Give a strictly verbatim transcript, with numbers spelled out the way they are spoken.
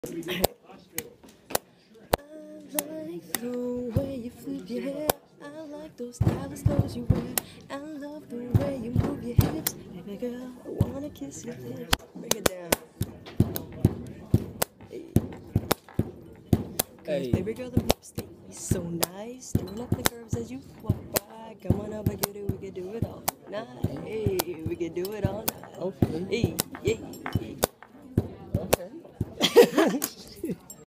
like the way you flip your hair. I like those stylish clothes you wear. I love the way you move your hips. Baby girl, I wanna kiss your lips. Break it down. Hey. Cause Hey. baby girl, the lips stay so nice. Turn up the curves as you walk by. Come on over, get it, we can do it all night. Hey, we can do it all night. Okay. Hey, yeah.